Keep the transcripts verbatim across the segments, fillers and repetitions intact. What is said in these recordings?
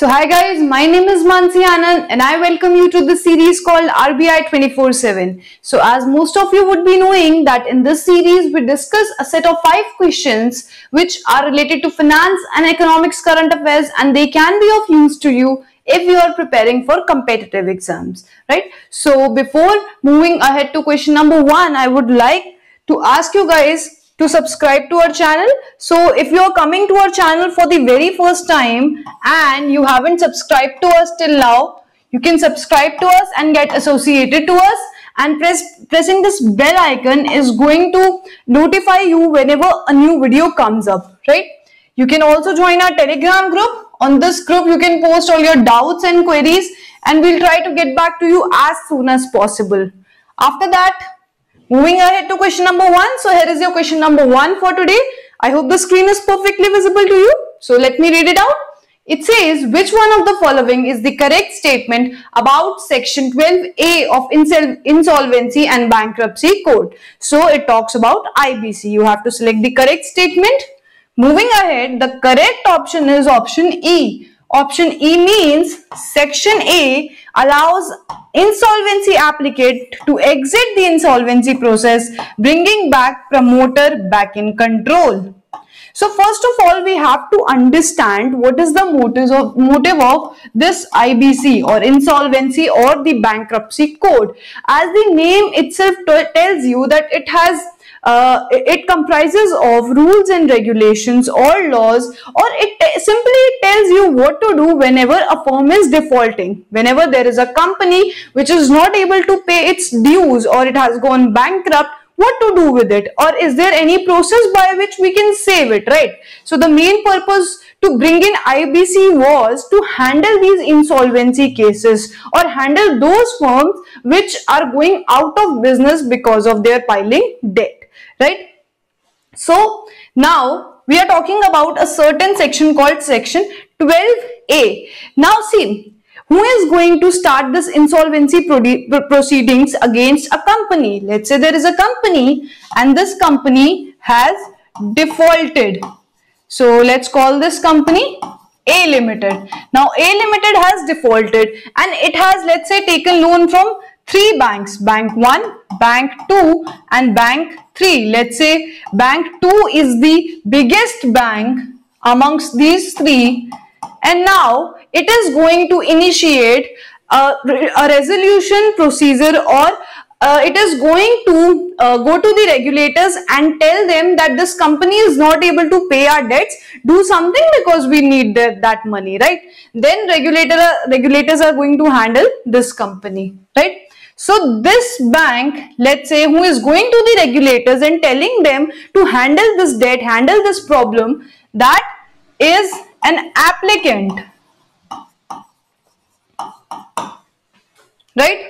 So hi guys, my name is Mansi Anand and I welcome you to the series called R B I twenty-four seven. So as most of you would be knowing that in this series we discuss a set of five questions which are related to finance and economics current affairs, and they can be of use to you if you are preparing for competitive exams, right? So before moving ahead to question number one, I would like to ask you guys to subscribe to our channel. So if you are coming to our channel for the very first time and you haven't subscribed to us till now, you can subscribe to us and get associated to us, and press pressing this bell icon is going to notify you whenever a new video comes up, right? You can also join our Telegram group. On this group you can post all your doubts and queries and we'll try to get back to you as soon as possible. After that, moving ahead to question number one. So here is your question number one for today. I hope the screen is perfectly visible to you. So let me read it out. It says, which one of the following is the correct statement about section twelve A of Insolvency and Bankruptcy Code? So it talks about I B C. You have to select the correct statement. Moving ahead, the correct option is option E. Option E means section A allows insolvency applicant to exit the insolvency process, bringing back promoter back in control. So first of all, we have to understand what is the motives of, motive of this I B C or insolvency or the bankruptcy code. As the name itself tells you that it has Uh, it comprises of rules and regulations or laws, or it simply tells you what to do whenever a firm is defaulting. Whenever there is a company which is not able to pay its dues or it has gone bankrupt, what to do with it, or is there any process by which we can save it, right? So the main purpose to bring in I B C was to handle these insolvency cases or handle those firms which are going out of business because of their piling debt, right? So now we are talking about a certain section called section twelve A. Now see, who is going to start this insolvency proceedings against a company? Let's say there is a company and this company has defaulted. So let's call this company A Limited. Now A Limited has defaulted and it has, let's say, taken loan from three banks, bank one, bank two and bank three. Let's say bank two is the biggest bank amongst these three, and now it is going to initiate a, a resolution procedure, or uh, it is going to uh, go to the regulators and tell them that this company is not able to pay our debts, do something because we need that, that money, right? Then regulator, regulators are going to handle this company, right? So this bank, let's say, who is going to the regulators and telling them to handle this debt, handle this problem, that is an applicant, right?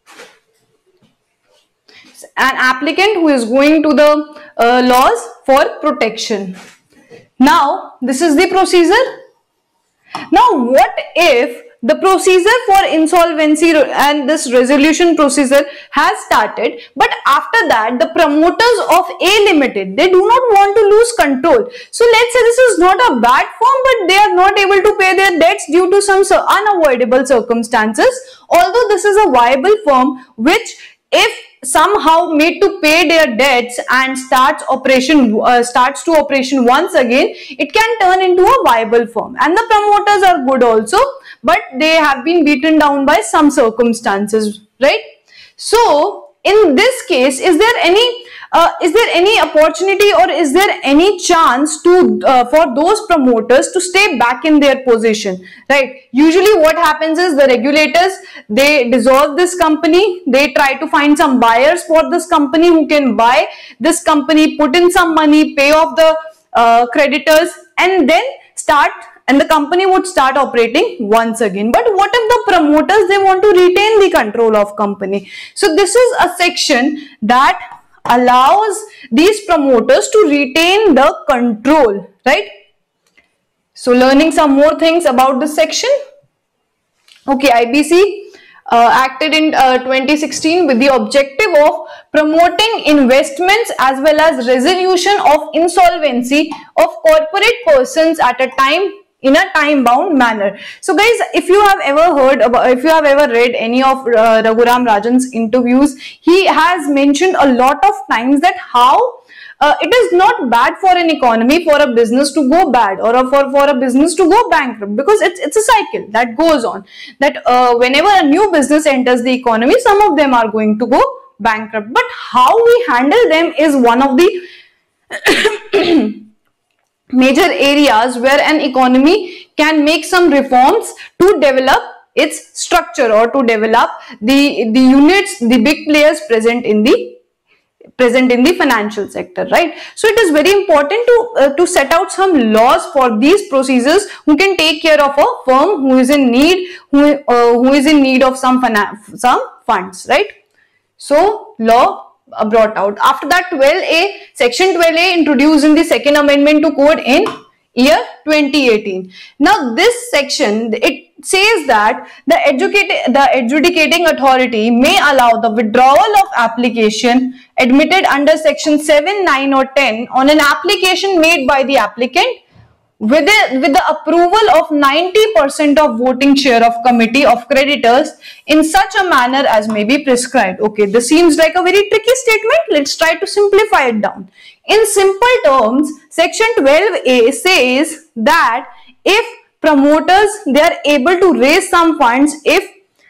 An applicant who is going to the uh, laws for protection. Now, this is the procedure. Now, what if the procedure for insolvency and this resolution procedure has started, but after that the promoters of A Limited, they do not want to lose control. So let's say this is not a bad firm, but they are not able to pay their debts due to some unavoidable circumstances. Although this is a viable firm which, if somehow made to pay their debts and starts operation uh, starts to operation once again, it can turn into a viable firm, and the promoters are good also, but they have been beaten down by some circumstances, right? So in this case, is there any uh, is there any opportunity or is there any chance to uh, for those promoters to stay back in their position, right? Usually what happens is the regulators, they dissolve this company, they try to find some buyers for this company who can buy this company, put in some money, pay off the uh, creditors, and then start and the company would start operating once again. But what if the promoters, they want to retain the control of company? So this is a section that allows these promoters to retain the control, right? So learning some more things about this section. Okay, I B C uh, acted in uh, twenty sixteen with the objective of promoting investments as well as resolution of insolvency of corporate persons at a time in a time bound manner. So guys, if you have ever heard about, if you have ever read any of uh, Raghuram Rajan's interviews, he has mentioned a lot of times that how uh, it is not bad for an economy for a business to go bad, or a, for, for a business to go bankrupt, because it's, it's a cycle that goes on, that uh, whenever a new business enters the economy, some of them are going to go bankrupt. But how we handle them is one of the major areas where an economy can make some reforms to develop its structure, or to develop the the units, the big players present in the present in the financial sector, right? So it is very important to uh, to set out some laws for these procedures who can take care of a firm who is in need, who uh, who is in need of some some funds, right? So law brought out. After that, twelve A, section twelve A introduced in the second amendment to code in year twenty eighteen. Now this section, it says that the educating the adjudicating authority may allow the withdrawal of application admitted under section seven, nine or ten on an application made by the applicant with the, with the approval of ninety percent of voting share of committee of creditors in such a manner as may be prescribed. Okay, this seems like a very tricky statement. Let's try to simplify it down. In simple terms, section twelve A says that if promoters, they are able to raise some funds, if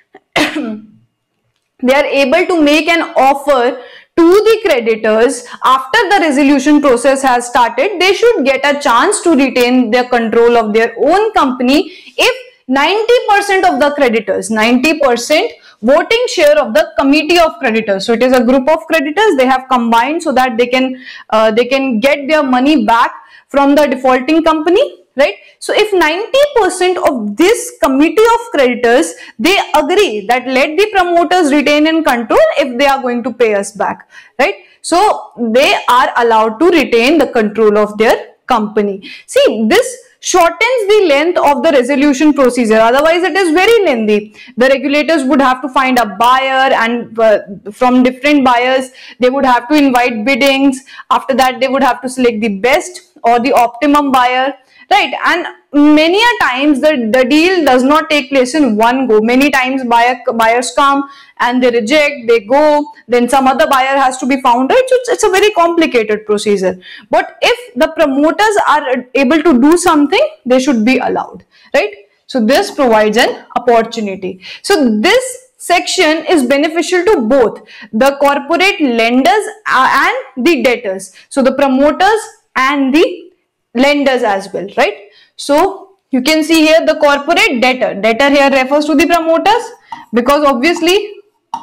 they are able to make an offer to the creditors after the resolution process has started, they should get a chance to retain their control of their own company if ninety percent of the creditors, ninety percent voting share of the committee of creditors. So it is a group of creditors, they have combined so that they can uh, they can get their money back from the defaulting company, right? So if ninety percent of this committee of creditors, they agree that let the promoters retain and control if they are going to pay us back, right? So they are allowed to retain the control of their company. See, this shortens the length of the resolution procedure. Otherwise, it is very lengthy. The regulators would have to find a buyer, and uh, from different buyers, they would have to invite biddings. After that, they would have to select the best or the optimum buyer, right? And many a times the, the deal does not take place in one go. Many times buyer, buyers come and they reject, they go, then some other buyer has to be found, right? So it's, it's a very complicated procedure. But if the promoters are able to do something, they should be allowed, right? So this provides an opportunity. So this section is beneficial to both the corporate lenders and the debtors. So the promoters and the lenders as well, right? So you can see here the corporate debtor. Debtor here refers to the promoters, because obviously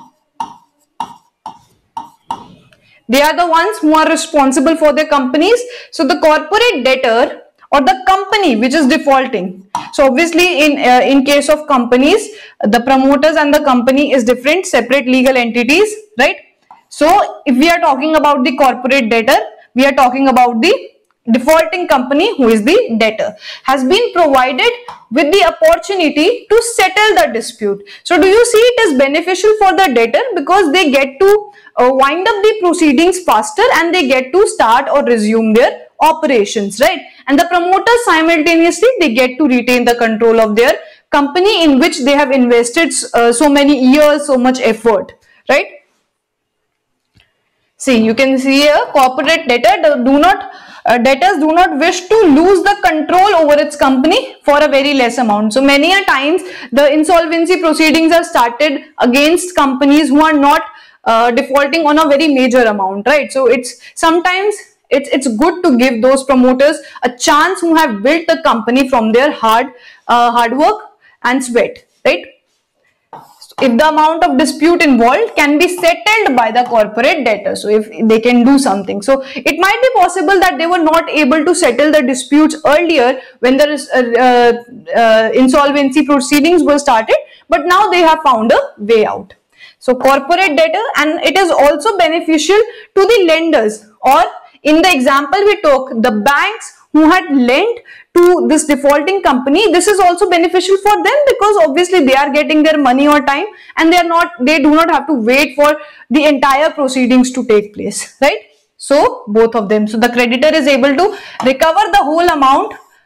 they are the ones who are responsible for their companies. So the corporate debtor, or the company which is defaulting. So obviously in uh, in case of companies, the promoters and the company is different, separate legal entities, right? So if we are talking about the corporate debtor, we are talking about the defaulting company who is the debtor, has been provided with the opportunity to settle the dispute. So do you see it is beneficial for the debtor, because they get to uh, wind up the proceedings faster and they get to start or resume their operations, right? And the promoters simultaneously, they get to retain the control of their company in which they have invested uh, so many years, so much effort, right? See, you can see here, corporate debtor do not Uh, debtors do not wish to lose the control over its company for a very less amount. So many a times the insolvency proceedings are started against companies who are not uh, defaulting on a very major amount, right? So it's sometimes it's it's good to give those promoters a chance who have built the company from their hard uh, hard work and sweat, right? If the amount of dispute involved can be settled by the corporate debtor, so if they can do something, so it might be possible that they were not able to settle the disputes earlier when the uh, uh, uh, insolvency proceedings were started, but now they have found a way out. So corporate debtor, and it is also beneficial to the lenders, or in the example we took, the banks who had lent to this defaulting company, this is also beneficial for them, because obviously they are getting their money on time and they are not, they do not have to wait for the entire proceedings to take place, right? So both of them, so the creditor is able to recover the whole amount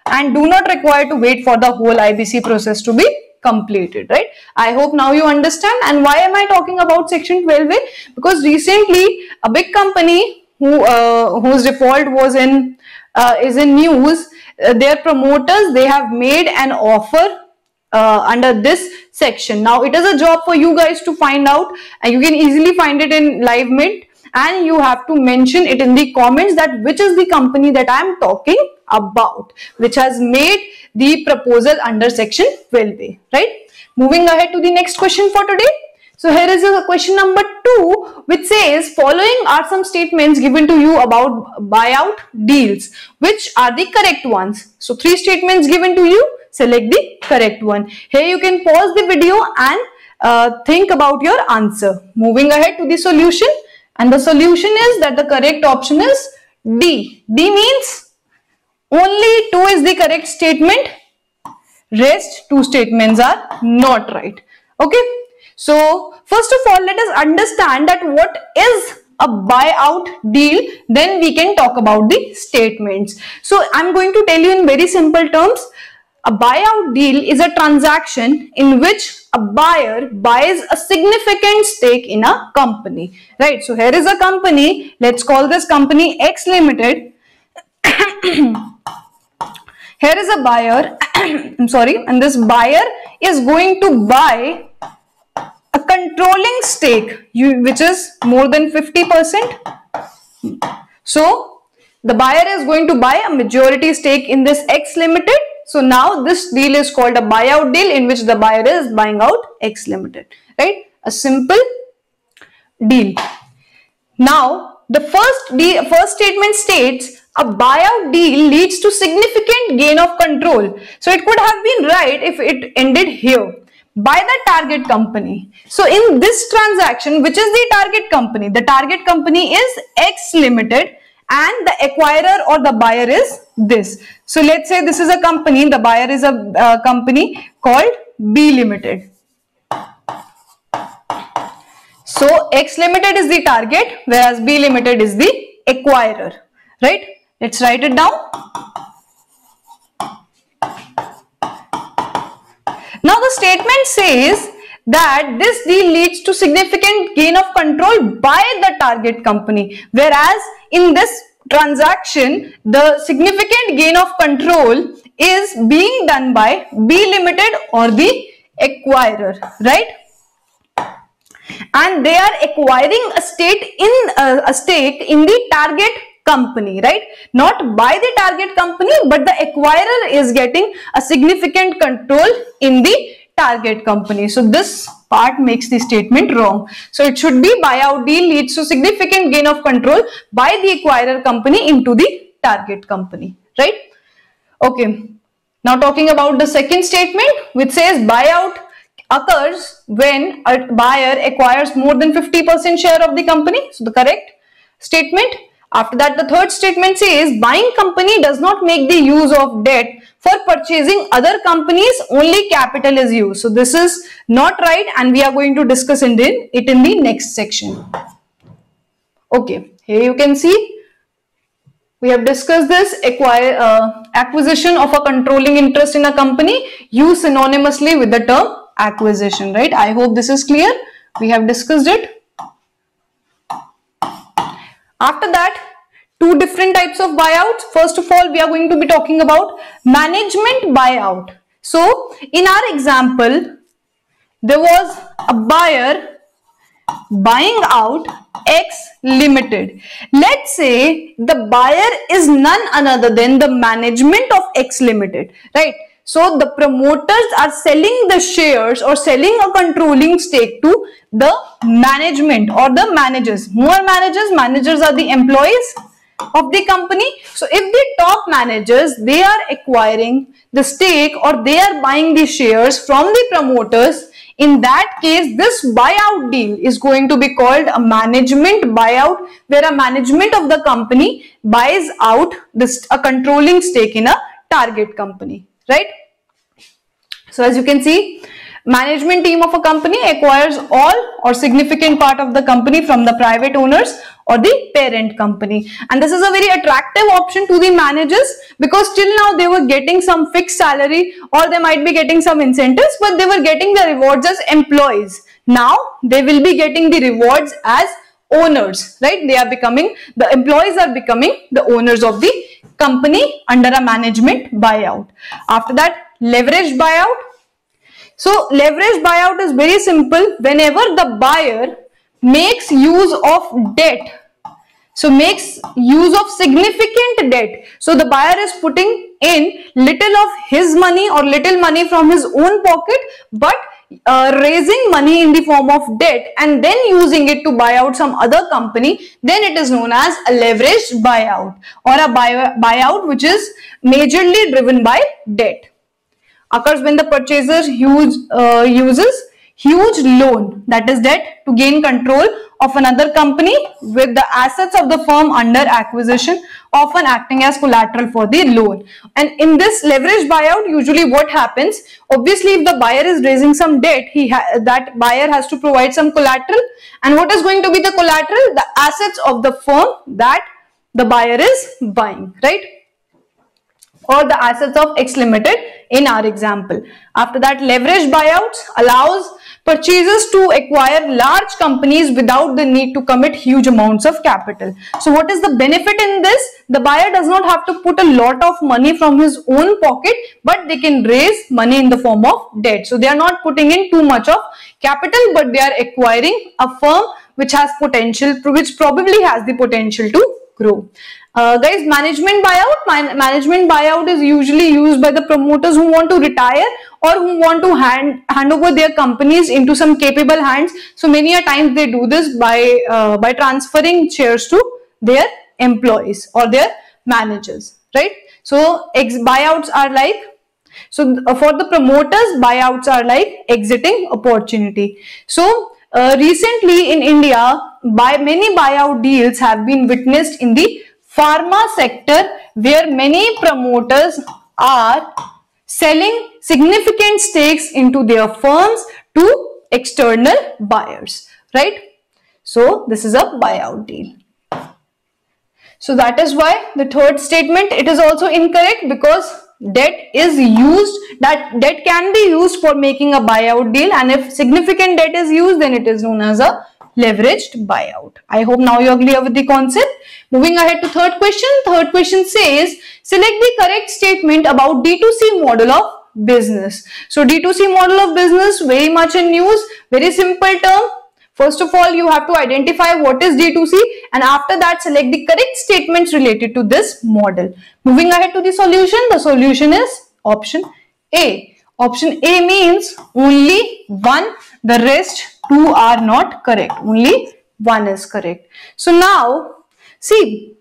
and do not require to wait for the whole I B C process to be completed, right? I hope now you understand. And why am I talking about section twelve A? Because recently a big company who uh, whose default was in uh, is in news, uh, their promoters, they have made an offer uh, under this section. Now it is a job for you guys to find out, and you can easily find it in LiveMint, and you have to mention it in the comments that which is the company that I am talking about, which has made the proposal under section twelve A, right? Moving ahead to the next question for today. So here is a question number two, which says following are some statements given to you about buyout deals. Which are the correct ones? So three statements given to you, select the correct one. Here you can pause the video and uh, think about your answer. Moving ahead to the solution, and the solution is that the correct option is D. D means only two is the correct statement, rest two statements are not right. Okay, so first of all, let us understand that what is a buyout deal, then we can talk about the statements. So I'm going to tell you in very simple terms. A buyout deal is a transaction in which a buyer buys a significant stake in a company, right? So here is a company, let's call this company X Limited. Here is a buyer, I'm sorry, and this buyer is going to buy a controlling stake, which is more than fifty percent. So the buyer is going to buy a majority stake in this X Limited. So now this deal is called a buyout deal in which the buyer is buying out X Limited, right? A simple deal. Now the first deal, first statement states a buyout deal leads to significant gain of control. So it could have been right if it ended here, by the target company. So in this transaction, which is the target company? The target company is X Limited and the acquirer or the buyer is this. So let's say this is a company, the buyer is a uh, company called B Limited. So X Limited is the target, whereas B Limited is the acquirer, right? Let's write it down. Now the statement says that this deal leads to significant gain of control by the target company, whereas in this transaction the significant gain of control is being done by B Limited or the acquirer, right? And they are acquiring a stake in uh, a stake in the target company, right? Not by the target company, but the acquirer is getting a significant control in the target company. So this part makes the statement wrong. So it should be buyout deal leads to significant gain of control by the acquirer company into the target company, right? Okay. Now talking about the second statement, which says buyout occurs when a buyer acquires more than fifty percent share of the company. So the correct statement. After that, the third statement says buying company does not make the use of debt for purchasing other companies, only capital is used. So this is not right, and we are going to discuss it in, it in the next section. Okay, here you can see we have discussed this acquire, uh, acquisition of a controlling interest in a company used synonymously with the term acquisition, right? I hope this is clear. We have discussed it. After that, two different types of buyouts. First of all, we are going to be talking about management buyout. So in our example, there was a buyer buying out X Limited. Let's say the buyer is none other than the management of X Limited, right? So the promoters are selling the shares or selling a controlling stake to the management or the managers. More managers, managers are the employees of the company. So if the top managers, they are acquiring the stake or they are buying the shares from the promoters, in that case, this buyout deal is going to be called a management buyout, where a management of the company buys out this a controlling stake in a target company, right? So as you can see, management team of a company acquires all or significant part of the company from the private owners or the parent company. And this is a very attractive option to the managers, because till now they were getting some fixed salary, or they might be getting some incentives, but they were getting the rewards as employees. Now they will be getting the rewards as owners, right? They are becoming, the employees are becoming the owners of the company under a management buyout. After that, leveraged buyout. So leveraged buyout is very simple. Whenever the buyer makes use of debt, so makes use of significant debt, so the buyer is putting in little of his money or little money from his own pocket, but uh, raising money in the form of debt and then using it to buy out some other company, then it is known as a leveraged buyout, or a buy buyout which is majorly driven by debt. Occurs when the purchaser huge, uh, uses huge loan, that is debt, to gain control of another company with the assets of the firm under acquisition, often acting as collateral for the loan. And in this leveraged buyout, usually what happens, obviously if the buyer is raising some debt, he that buyer has to provide some collateral. And what is going to be the collateral? The assets of the firm that the buyer is buying, right? Or the assets of X Limited in our example. After that, leveraged buyouts allows purchasers to acquire large companies without the need to commit huge amounts of capital. So what is the benefit in this? The buyer does not have to put a lot of money from his own pocket, but they can raise money in the form of debt. So they are not putting in too much of capital, but they are acquiring a firm which has potential, which probably has the potential to grow. Uh, guys, management buyout. Man management buyout is usually used by the promoters who want to retire or who want to hand hand over their companies into some capable hands. So many a times they do this by uh, by transferring shares to their employees or their managers, right? So ex buyouts are like, so uh, for the promoters, buyouts are like exiting opportunity. So uh, recently in India, by many buyout deals have been witnessed in the pharma sector, where many promoters are selling significant stakes into their firms to external buyers, right? So this is a buyout deal. So that is why the third statement, it is also incorrect, because debt is used, that debt can be used for making a buyout deal, and if significant debt is used, then it is known as a leveraged buyout. I hope now you are clear with the concept. Moving ahead to third question. Third question says, select the correct statement about D two C model of business. So D two C model of business, very much in news, very simple term. First of all, you have to identify what is D two C, and after that select the correct statements related to this model. Moving ahead to the solution. The solution is option A. Option A means only one, the rest two are not correct. Only one is correct. So now, see,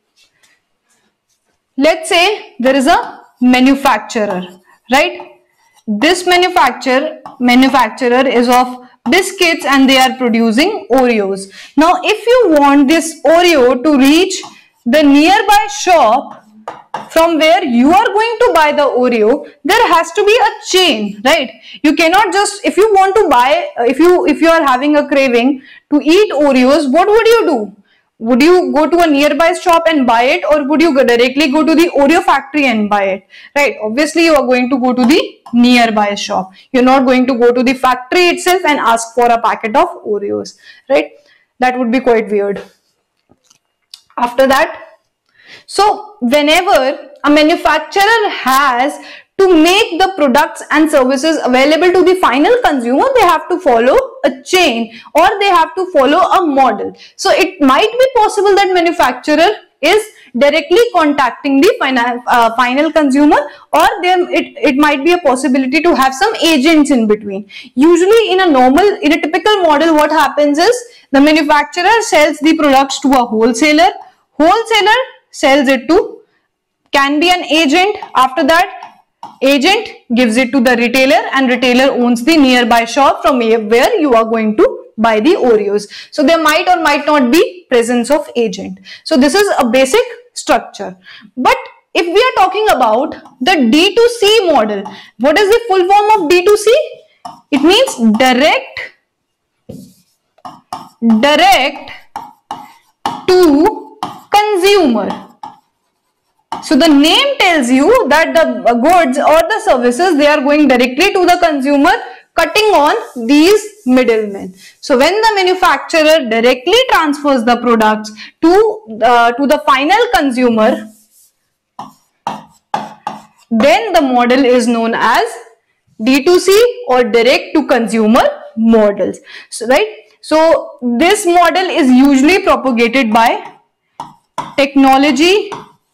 let's say there is a manufacturer, right? This manufacturer, manufacturer is of biscuits and they are producing Oreos. Now, if you want this Oreo to reach the nearby shop from where you are going to buy the Oreo, there has to be a chain, right? You cannot just, if you want to buy, if you if you are having a craving to eat Oreos, what would you do? Would you go to a nearby shop and buy it, or would you directly go to the Oreo factory and buy it? Right? Obviously, you are going to go to the nearby shop. You're not going to go to the factory itself and ask for a packet of Oreos, right? That would be quite weird. After that, so whenever a manufacturer has to make the products and services available to the final consumer, they have to follow a chain, or they have to follow a model. So it might be possible that manufacturer is directly contacting the final, uh, final consumer, or there it, it might be a possibility to have some agents in between. Usually in a normal, in a typical model, what happens is the manufacturer sells the products to a wholesaler, wholesaler sells it to, can be an agent. After that, agent gives it to the retailer, and retailer owns the nearby shop from where you are going to buy the Oreos. So there might or might not be presence of agent. So this is a basic structure. But if we are talking about the D two C model, what is the full form of D two C? It means direct, direct to consumer. So the name tells you that the goods or the services, they are going directly to the consumer, cutting on these middlemen. So when the manufacturer directly transfers the products to, uh, to the final consumer, then the model is known as D two C or direct to consumer models. So, right? So this model is usually propagated by technology.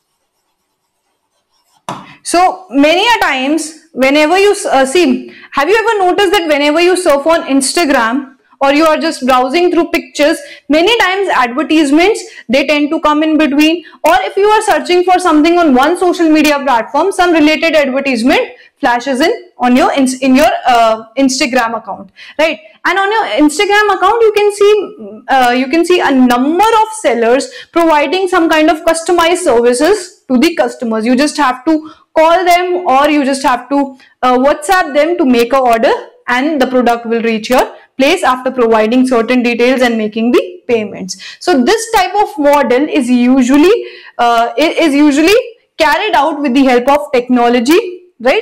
So many a times, whenever you uh, see, have you ever noticed that whenever you surf on Instagram or you are just browsing through pictures, many times advertisements, they tend to come in between, or if you are searching for something on one social media platform, some related advertisement flashes in on your in your uh, Instagram account, right? And on your Instagram account, you can see uh, you can see a number of sellers providing some kind of customized services to the customers. You just have to call them, or you just have to uh, WhatsApp them to make a order, and the product will reach your place after providing certain details and making the payments. So this type of model is usually uh, is usually carried out with the help of technology, right?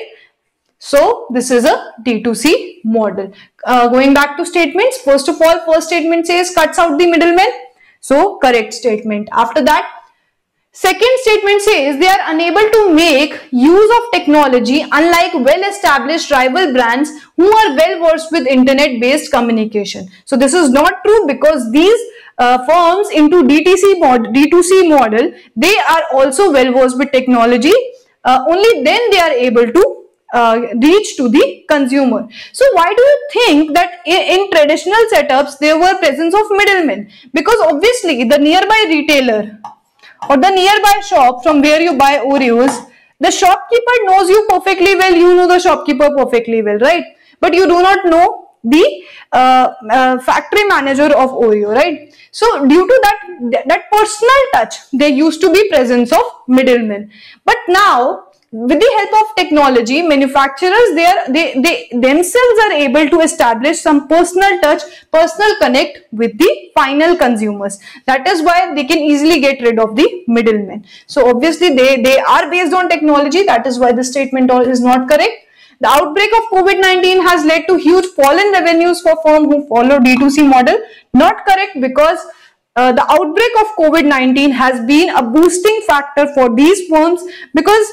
So this is a D two C model. Uh, going back to statements, first of all, first statement says cuts out the middleman. So correct statement. After that, second statement says they are unable to make use of technology unlike well-established rival brands who are well-versed with internet-based communication. So this is not true, because these uh, firms into D two C mod, D two C model, they are also well-versed with technology. Uh, only then they are able to uh, reach to the consumer. So why do you think that in, in traditional setups there were presence of middlemen? Because obviously the nearby retailer or the nearby shop from where you buy Oreos, the shopkeeper knows you perfectly well, you know the shopkeeper perfectly well, right? But you do not know the uh, uh, factory manager of Oreo, right? So due to that, that personal touch, there used to be presence of middlemen. But now, with the help of technology, manufacturers, they, are, they, they themselves are able to establish some personal touch, personal connect with the final consumers. That is why they can easily get rid of the middlemen. So obviously they, they are based on technology. That is why the statement is not correct. The outbreak of COVID nineteen has led to huge fall in revenues for firms who follow D two C model. Not correct, because uh, the outbreak of COVID nineteen has been a boosting factor for these firms, because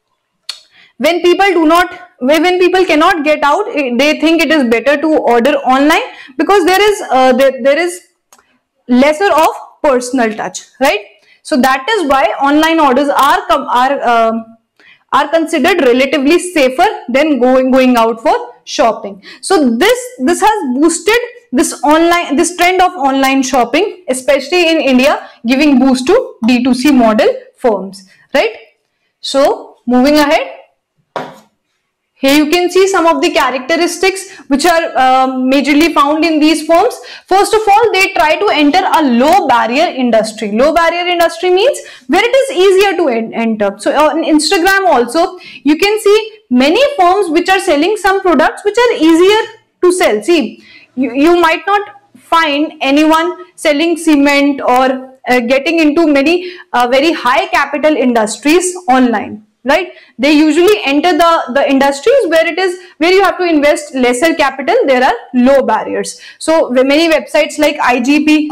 when people do not, when people cannot get out, they think it is better to order online, because there is uh, there, there is lesser of personal touch, right? So that is why online orders are are uh, are considered relatively safer than going going out for shopping. So this this has boosted this online this trend of online shopping, especially in India, giving boost to D two C model firms, right? So moving ahead, here you can see some of the characteristics which are uh, majorly found in these firms. First of all, they try to enter a low barrier industry. Low barrier industry means where it is easier to en enter. So on Instagram also, you can see many firms which are selling some products which are easier to sell. See, you, you might not find anyone selling cement or uh, getting into many uh, very high capital industries online. Right? They usually enter the, the industries where it is where you have to invest lesser capital. There are low barriers. So many websites like I G P,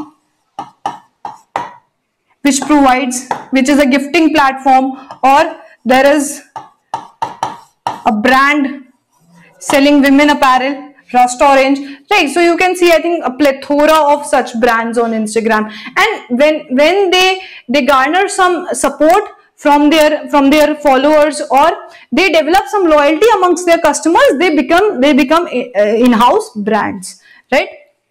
which provides, which is a gifting platform, or there is a brand selling women apparel, Rust Orange, right? So you can see, I think, a plethora of such brands on Instagram, and when when they they garner some support from their from their followers, or they develop some loyalty amongst their customers, they become they become in-house brands, right?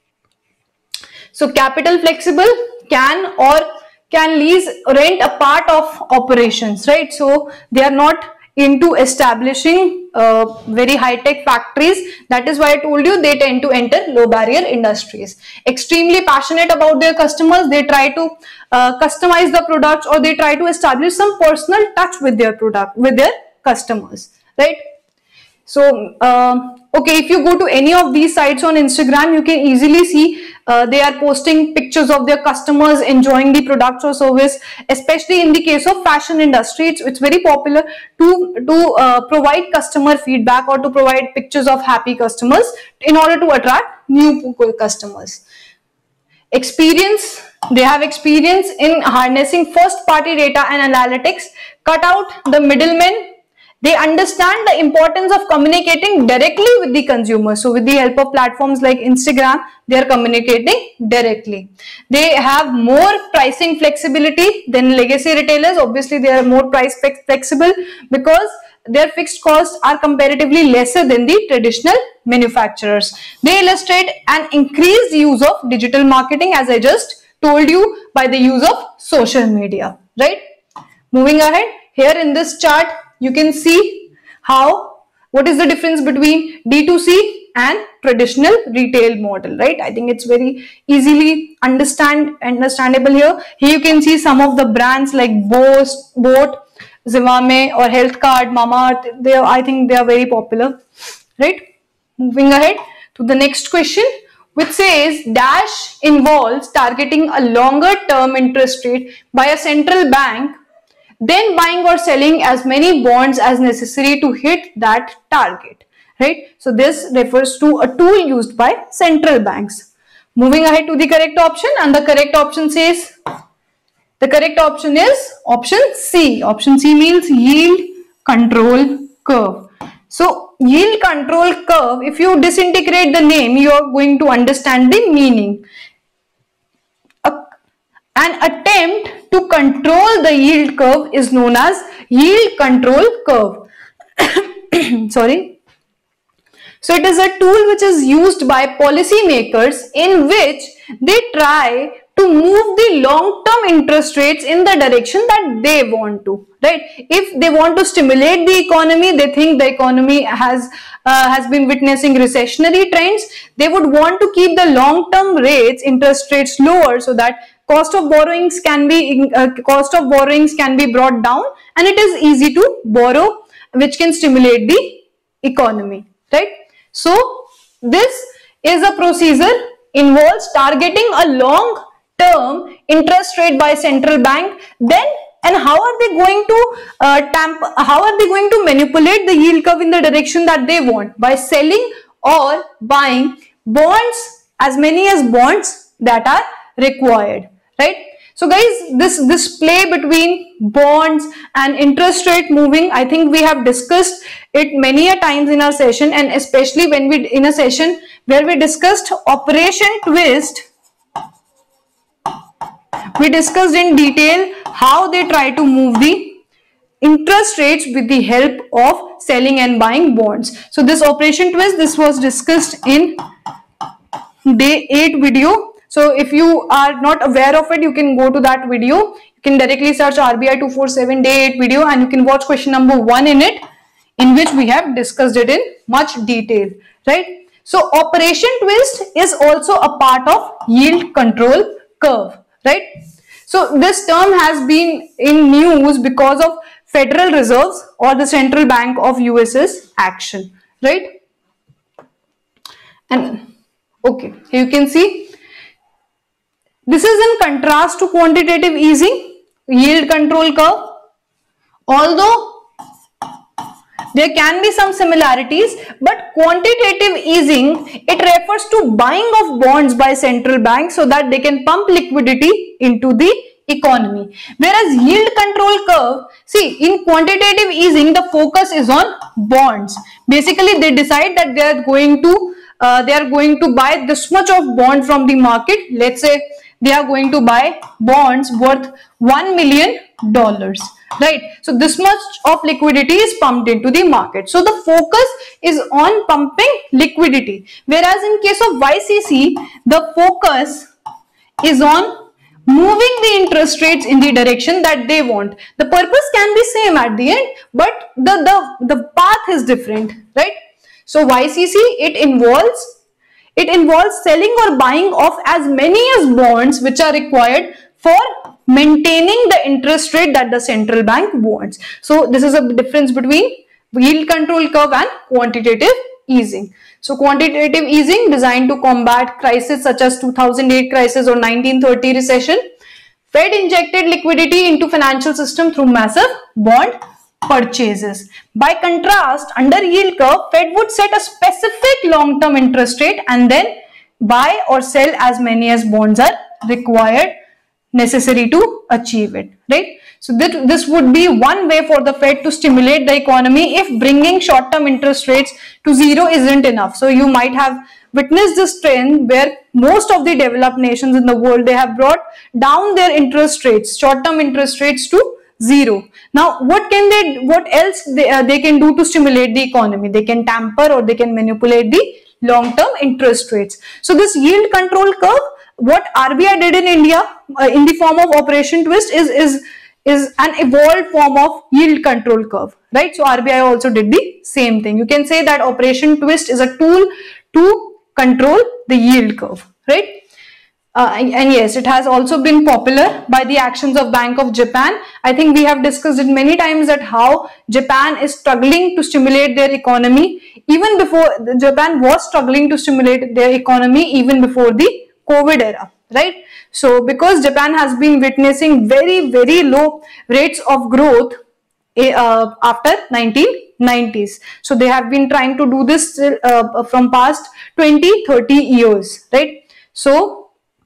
So capital flexible, can or can lease rent a part of operations, right? So they are not into establishing uh, very high-tech factories. That is why I told you they tend to enter low barrier industries. Extremely passionate about their customers, they try to uh, customize the products, or they try to establish some personal touch with their product, with their customers, right? So uh, okay, if you go to any of these sites on Instagram, you can easily see uh, they are posting pictures of their customers enjoying the products or service. Especially in the case of fashion industry, it's, it's very popular to to uh, provide customer feedback or to provide pictures of happy customers in order to attract new customers. Experience, they have experience in harnessing first party data and analytics, cut out the middlemen. They understand the importance of communicating directly with the consumer. So with the help of platforms like Instagram, they are communicating directly. They have more pricing flexibility than legacy retailers. Obviously, they are more price flexible because their fixed costs are comparatively lesser than the traditional manufacturers. They illustrate an increased use of digital marketing, as I just told you, by the use of social media, right? Moving ahead, here in this chart, you can see how, what is the difference between D two C and traditional retail model, right? I think it's very easily understand understandable here. Here you can see some of the brands like Bose, Boat, Zivame or Health Card, Mamaearth. They are, I think they are very popular, right? Moving ahead to the next question, which says dash involves targeting a longer term interest rate by a central bank, then buying or selling as many bonds as necessary to hit that target, right? So this refers to a tool used by central banks. Moving ahead to the correct option, and the correct option says, the correct option is option C. Option C means yield control curve. So yield control curve, if you disintegrate the name, you are going to understand the meaning. A, an attempt to control the yield curve is known as yield control curve. Sorry. So it is a tool which is used by policymakers in which they try to move the long-term interest rates in the direction that they want to, right? If they want to stimulate the economy, they think the economy has uh, has been witnessing recessionary trends, they would want to keep the long-term rates, interest rates lower, so that cost of borrowings can be uh, cost of borrowings can be brought down, and it is easy to borrow, which can stimulate the economy, right? So this is a procedure involves targeting a long term interest rate by central bank. Then, and how are they going to uh, tamp how are they going to manipulate the yield curve in the direction that they want? By selling or buying bonds, as many as bonds that are required, right? So guys, this this play between bonds and interest rate moving, I think we have discussed it many a times in our session, and especially when we in a session where we discussed Operation Twist, we discussed in detail how they try to move the interest rates with the help of selling and buying bonds. So this Operation Twist, this was discussed in day eight video. So if you are not aware of it, you can go to that video. You can directly search R B I two forty-seven day eight video, and you can watch question number one in it, in which we have discussed it in much detail, right? So Operation Twist is also a part of yield control curve, right? So this term has been in news because of Federal Reserve's or the Central Bank of U S's action, right? And okay, you can see this is in contrast to quantitative easing, yield control curve. Although there can be some similarities, but quantitative easing, it refers to buying of bonds by central banks so that they can pump liquidity into the economy. Whereas yield control curve, see, in quantitative easing, the focus is on bonds. Basically, they decide that they are going to uh, they are going to buy this much of bond from the market. Let's say they are going to buy bonds worth one million dollars, right? So this much of liquidity is pumped into the market. So the focus is on pumping liquidity. Whereas in case of Y C C, the focus is on moving the interest rates in the direction that they want. The purpose can be same at the end, but the, the, the path is different, right? So Y C C, it involves It involves selling or buying of as many as bonds which are required for maintaining the interest rate that the central bank wants. So this is a difference between yield control curve and quantitative easing. So quantitative easing designed to combat crises such as two thousand eight crisis or nineteen thirty recession. Fed injected liquidity into financial system through massive bond purchases. By contrast, under yield curve, Fed would set a specific long-term interest rate and then buy or sell as many as bonds are required, necessary to achieve it, right? So this, this would be one way for the Fed to stimulate the economy if bringing short-term interest rates to zero isn't enough. So you might have witnessed this trend where most of the developed nations in the world, they have brought down their interest rates, short-term interest rates to zero. Now, what can they, what else they, uh, they can do to stimulate the economy? They can tamper or they can manipulate the long-term interest rates. So this yield control curve, what R B I did in India uh, in the form of Operation Twist is, is, is an evolved form of yield control curve, right? So R B I also did the same thing. You can say that Operation Twist is a tool to control the yield curve, right? Uh, and, and yes, it has also been popular by the actions of Bank of Japan. I think we have discussed it many times that how Japan is struggling to stimulate their economy. Even before, Japan was struggling to stimulate their economy even before the COVID era, right? So because Japan has been witnessing very, very low rates of growth uh, after nineteen nineties. So they have been trying to do this uh, from past twenty, thirty years, right? So,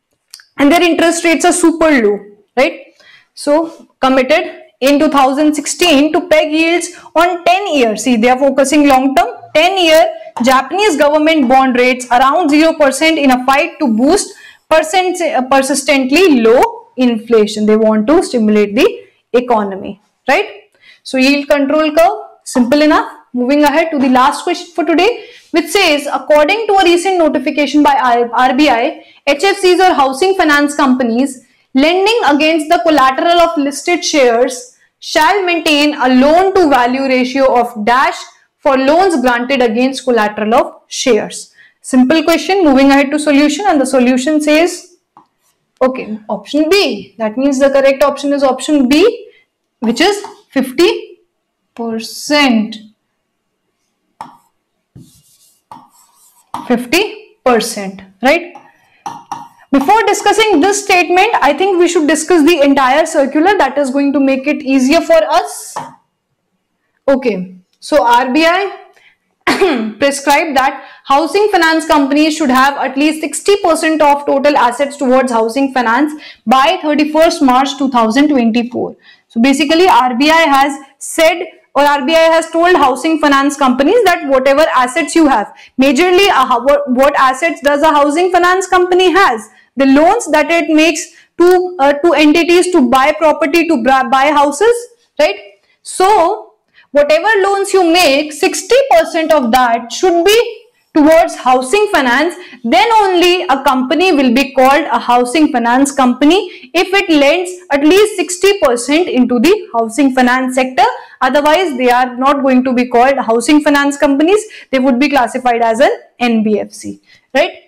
and their interest rates are super low, right? So committed in two thousand sixteen to peg yields on ten years. See, they are focusing long term. ten year Japanese government bond rates around zero percent in a fight to boost percent, uh, persistently low inflation. They want to stimulate the economy, right? So yield control curve, simple enough. Moving ahead to the last question for today, which says, according to a recent notification by R B I, H F Cs or housing finance companies lending against the collateral of listed shares shall maintain a loan to value ratio of dash for loans granted against collateral of shares. Simple question. Moving ahead to solution, and the solution says, okay, option B. That means the correct option is option B, which is fifty percent. fifty percent, right? Before discussing this statement, I think we should discuss the entire circular. That is going to make it easier for us. Okay, so R B I prescribed that housing finance companies should have at least sixty percent of total assets towards housing finance by thirty-first March two thousand twenty-four. So basically R B I has said, or R B I has told housing finance companies that whatever assets you have, majorly uh, what, what assets does a housing finance company has? The loans that it makes to, uh, to entities to buy property, to buy houses, right? So whatever loans you make, sixty percent of that should be towards housing finance. Then only a company will be called a housing finance company if it lends at least sixty percent into the housing finance sector. Otherwise, they are not going to be called housing finance companies. They would be classified as an N B F C, right?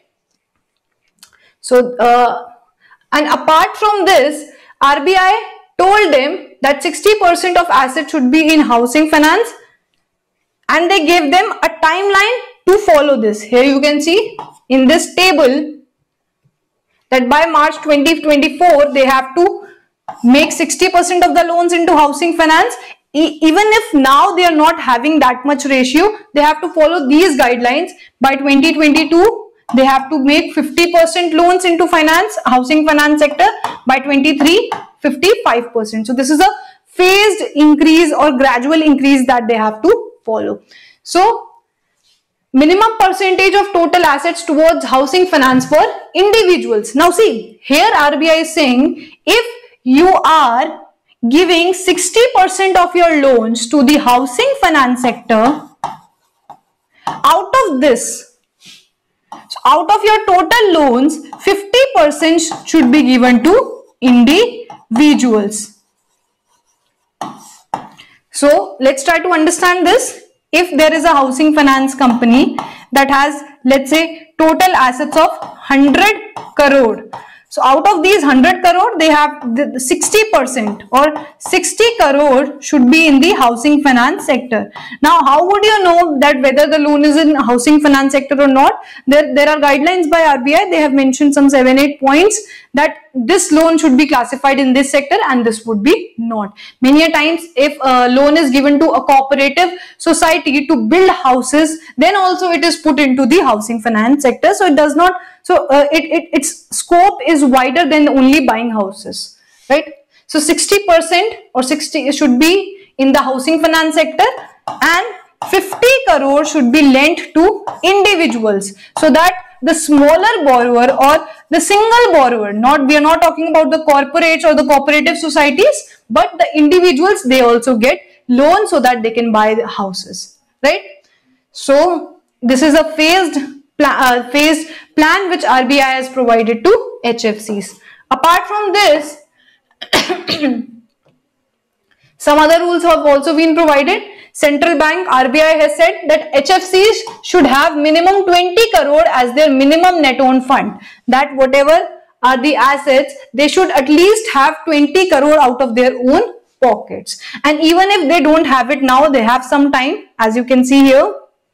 So, uh, and apart from this, R B I told them that sixty percent of assets should be in housing finance, and they gave them a timeline to follow this. Here you can see in this table that by March twenty twenty-four, they have to make sixty percent of the loans into housing finance. E- even if now they are not having that much ratio, they have to follow these guidelines. By twenty twenty-two, they have to make fifty percent loans into finance, housing finance sector. By twenty-three, fifty-five percent. So this is a phased increase or gradual increase that they have to follow. So minimum percentage of total assets towards housing finance for individuals. Now see, here R B I is saying if you are giving sixty percent of your loans to the housing finance sector, out of this, so out of your total loans, fifty percent should be given to individuals. So let's try to understand this. If there is a housing finance company that has, let's say, total assets of one hundred crore. So out of these one hundred crore, they have the sixty percent or sixty crore should be in the housing finance sector. Now, how would you know that whether the loan is in housing finance sector or not? There, there are guidelines by R B I. They have mentioned some seven, eight points that this loan should be classified in this sector and this would be not. Many a times, if a loan is given to a cooperative society to build houses, then also it is put into the housing finance sector. So it does not, so uh, it, it its scope is wider than only buying houses, right? So sixty percent or sixty should be in the housing finance sector and fifty crore should be lent to individuals, so that the smaller borrower or the single borrower, not we are not talking about the corporates or the cooperative societies, but the individuals, they also get loans so that they can buy the houses, right? So this is a phased plan, uh, phased plan which R B I has provided to H F Cs. Apart from this, some other rules have also been provided. Central Bank, R B I has said that H F Cs should have minimum twenty crore as their minimum net own fund. That whatever are the assets, they should at least have twenty crore out of their own pockets. And even if they don't have it now, they have some time, as you can see here.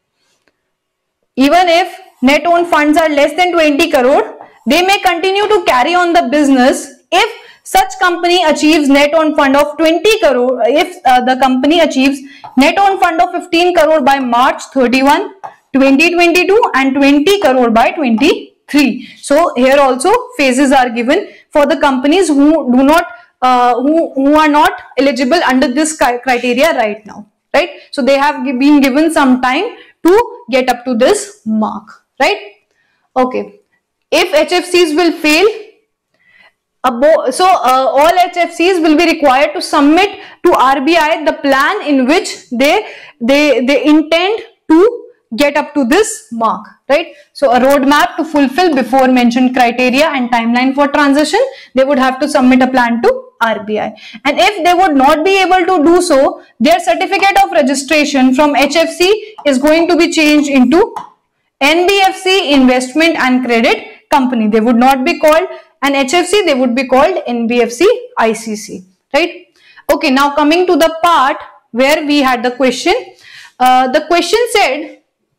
Even if net own funds are less than twenty crore, they may continue to carry on the business if such company achieves net own fund of twenty crore, if uh, the company achieves net own fund of fifteen crore by March thirty-first, twenty twenty-two and twenty crore by twenty-three. So here also phases are given for the companies who do not, uh, who, who are not eligible under this criteria right now, right? So they have been given some time to get up to this mark, right? Okay. If H F Cs will fail, so uh, all H F Cs will be required to submit to R B I the plan in which they they they intend to get up to this mark, right? So a roadmap to fulfill before mentioned criteria and timeline for transition, they would have to submit a plan to R B I. And if they would not be able to do so, their certificate of registration from H F C is going to be changed into N B F C Investment and Credit Company. They would not be called an H F C, they would be called N B F C I C C, right? Okay, now coming to the part where we had the question. Uh, the question said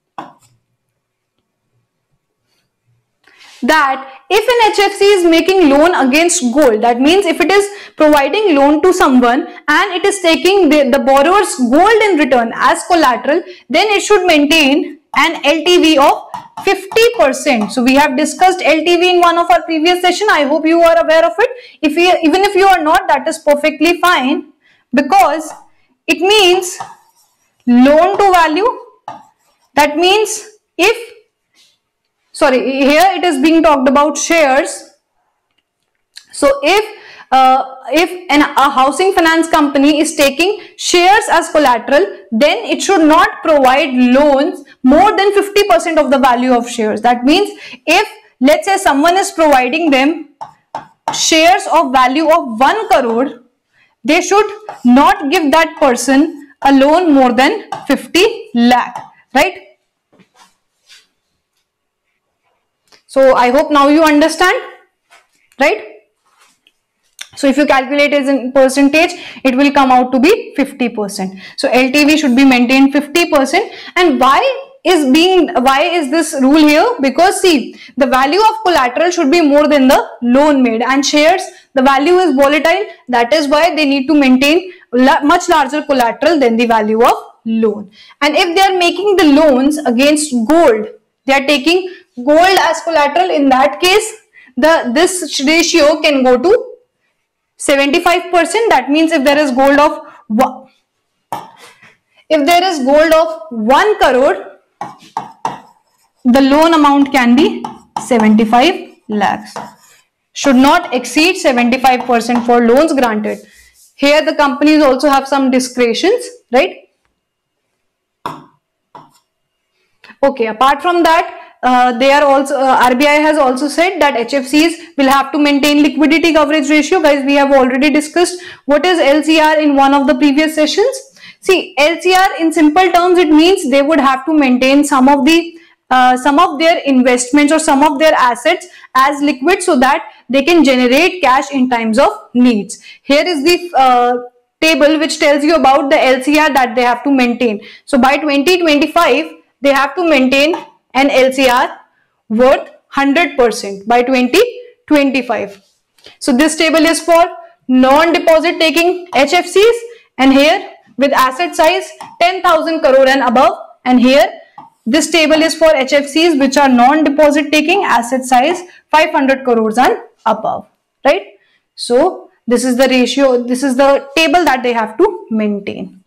that if an H F C is making loan against gold, that means if it is providing loan to someone and it is taking the, the borrower's gold in return as collateral, then it should maintain an L T V of fifty percent. So we have discussed L T V in one of our previous session. I hope you are aware of it. If you, even if you are not, that is perfectly fine, because it means loan to value. That means if, sorry, here it is being talked about shares. So if uh, if an, a housing finance company is taking shares as collateral, then it should not provide loans more than fifty percent of the value of shares. That means if, let's say, someone is providing them shares of value of one crore, they should not give that person a loan more than fifty lakh, right? So I hope now you understand, right? So if you calculate as in percentage, it will come out to be fifty percent. So L T V should be maintained fifty percent. And why is being, why is this rule here? Because see, the value of collateral should be more than the loan made, and shares, the value is volatile. That is why they need to maintain much larger collateral than the value of loan. And if they are making the loans against gold, they are taking gold as collateral, in that case, the this ratio can go to seventy-five percent. That means if there is gold of one, if there is gold of one crore, the loan amount can be seventy-five lakhs. Should not exceed seventy-five percent for loans granted. Here the companies also have some discretions, right? Okay, apart from that, Uh, they are also, uh, R B I has also said that H F Cs will have to maintain liquidity coverage ratio. Guys, we have already discussed what is L C R in one of the previous sessions. See, L C R in simple terms, it means they would have to maintain some of the uh, some of their investments or some of their assets as liquid so that they can generate cash in times of needs. Here is the uh, table which tells you about the L C R that they have to maintain. So by twenty twenty-five, they have to maintain an L C R worth one hundred percent by twenty twenty-five. So this table is for non-deposit taking H F Cs, and here with asset size ten thousand crore and above, and here this table is for H F Cs which are non-deposit taking, asset size five hundred crores and above, right? So this is the ratio, this is the table that they have to maintain.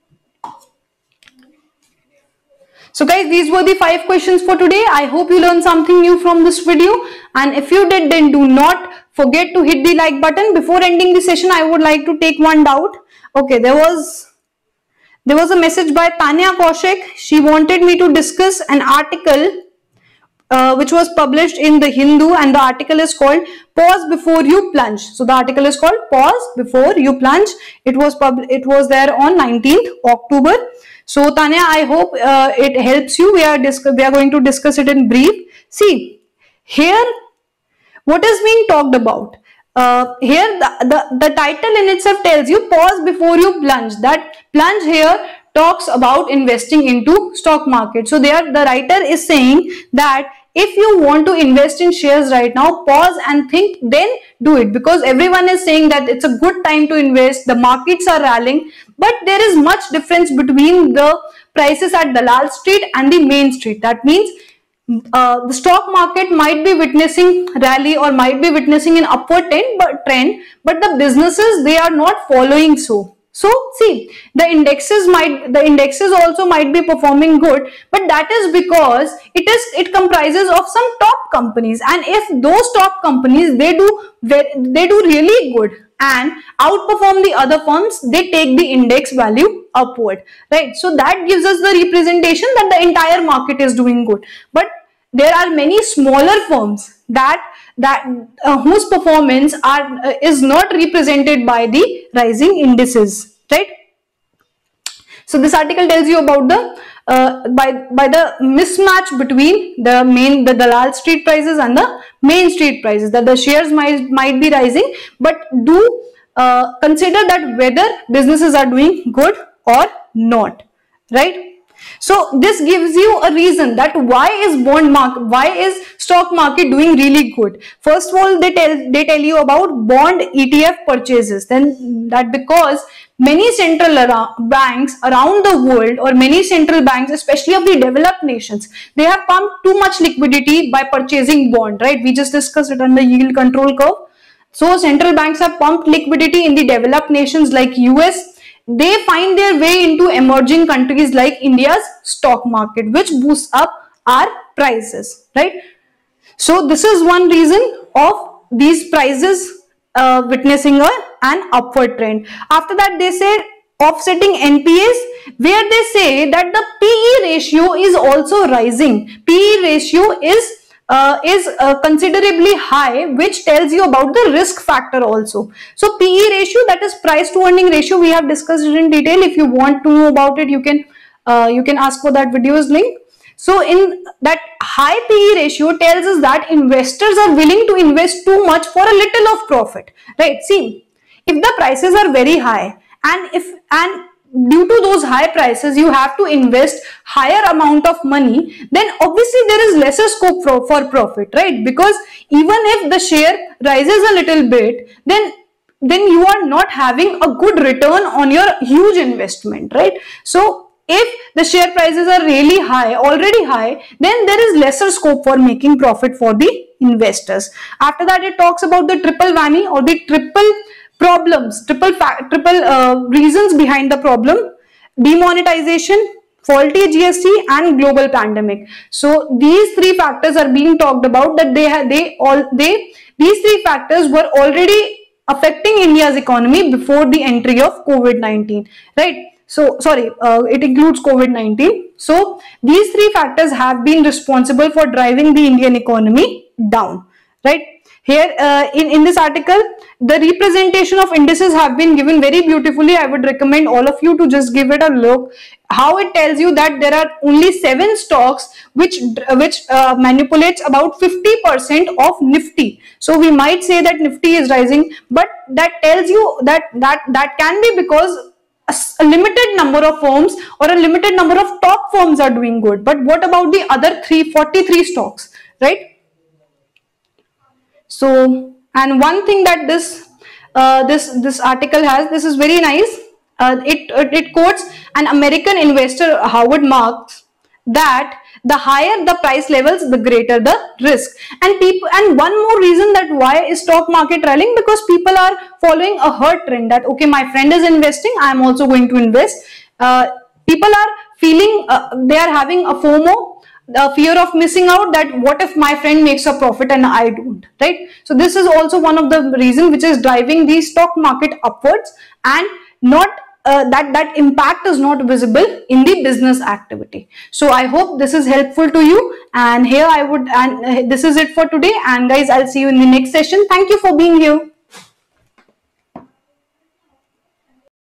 So guys, these were the five questions for today. I hope you learned something new from this video, and if you did, then do not forget to hit the like button. Before ending the session, I would like to take one doubt. Okay, there was there was a message by Tanya Kaushik. She wanted me to discuss an article uh, which was published in the Hindu, and the article is called Pause Before You Plunge. So the article is called Pause Before You Plunge. It was pub it was there on nineteenth October. So Tanya, I hope uh, it helps you. We are we are going to discuss it in brief. See, here what is being talked about? Uh, here the, the, the title in itself tells you pause before you plunge. That plunge here talks about investing into stock market. So there the writer is saying that if you want to invest in shares right now, pause and think, then do it, because everyone is saying that it's a good time to invest, the markets are rallying, but there is much difference between the prices at Dalal Street and the main street. That means uh, the stock market might be witnessing rally or might be witnessing an upward trend, but trend, but the businesses, they are not following so. So see, the indexes might, the indexes also might be performing good, but that is because it is, it comprises of some top companies, and if those top companies, they do, they do really good and outperform the other firms, they take the index value upward, right? So that gives us the representation that the entire market is doing good. But there are many smaller firms that that uh, whose performance are uh, is not represented by the rising indices, right? So this article tells you about the uh, by by the mismatch between the main the Dalal Street prices and the main street prices, that the shares might might be rising, but do uh, consider that whether businesses are doing good or not, right? So this gives you a reason that why is bond market, why is stock market doing really good. First of all, they tell they tell you about bond E T F purchases. Then that because many central around, banks around the world, or many central banks, especially of the developed nations, they have pumped too much liquidity by purchasing bond, right? We just discussed it on the yield control curve. So central banks have pumped liquidity in the developed nations like U S. They find their way into emerging countries like India's stock market, which boosts up our prices, right? So this is one reason of these prices uh, witnessing a, an upward trend. After that, they say offsetting N P As, where they say that the P E ratio is also rising. P E ratio is Uh, is uh, considerably high, which tells you about the risk factor also. So P E ratio, that is price to earning ratio, we have discussed it in detail. If you want to know about it, you can uh, you can ask for that video's link. So in that high P E ratio tells us that investors are willing to invest too much for a little of profit, right? See, if the prices are very high, and if and due to those high prices you have to invest higher amount of money, then obviously there is lesser scope for, for profit, right? Because even if the share rises a little bit, then then you are not having a good return on your huge investment, right? So if the share prices are really high, already high, then there is lesser scope for making profit for the investors. After that, it talks about the triple whammy, or the triple problems, triple triple uh, reasons behind the problem: demonetization, faulty G S T, and global pandemic. So these three factors are being talked about, that they have they all they these three factors were already affecting India's economy before the entry of COVID nineteen, right? So sorry, uh, it includes COVID nineteen. So these three factors have been responsible for driving the Indian economy down, right? Here uh, in, in this article, the representation of indices have been given very beautifully. I would recommend all of you to just give it a look. How it tells you that there are only seven stocks which which uh, manipulates about fifty percent of Nifty. So we might say that Nifty is rising, but that tells you that that that can be because a limited number of firms or a limited number of top firms are doing good. But what about the other three forty-three stocks, right? So, and one thing that this uh, this this article has, this is very nice. Uh, it, it it quotes an American investor, Howard Marks, that the higher the price levels, the greater the risk. And people, and one more reason that why is stock market rallying, because people are following a herd trend that okay, my friend is investing, I am also going to invest. Uh, people are feeling uh, they are having a FOMO, the fear of missing out, that what if my friend makes a profit and I don't, right? So this is also one of the reasons which is driving the stock market upwards, and not uh, that that impact is not visible in the business activity. So I hope this is helpful to you, and here I would, and uh, this is it for today, and guys, I'll see you in the next session. Thank you for being here.